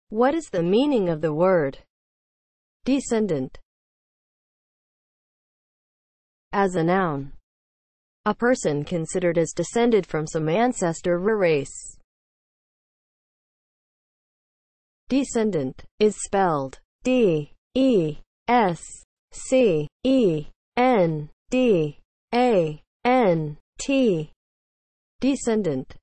What is the meaning of the word descendant? As a noun, a person considered as descended from some ancestor or race. Descendant is spelled D-E-S-C-E-N-D-A-N-T. Descendant